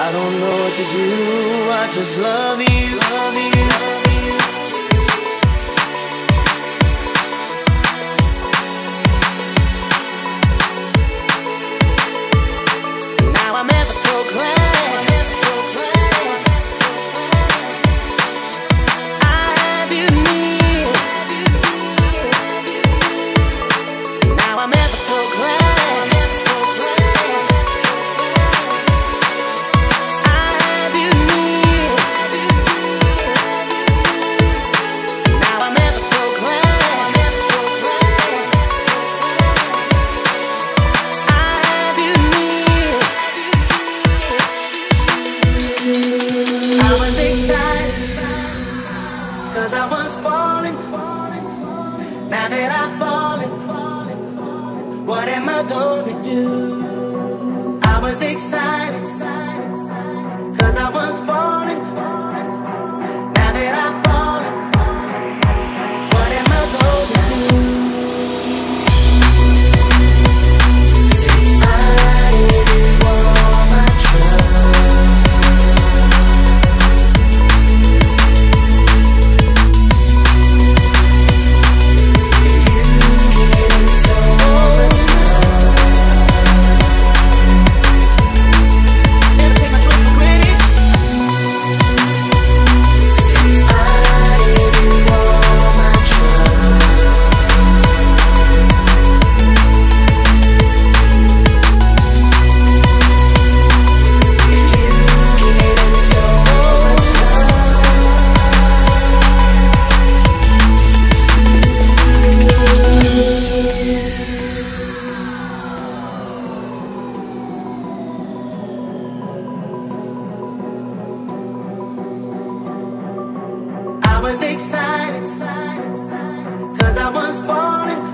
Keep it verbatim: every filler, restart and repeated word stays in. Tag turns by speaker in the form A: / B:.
A: I don't know what to do, I just love you, love you, love you. Now I'm ever so glad cause I was falling. Now that I've fallen, what am I gonna do? I was excited, cause I was falling. Now that I've fallen, what am I gonna do? Since I gave you all my trust, I was excited, cause I was falling.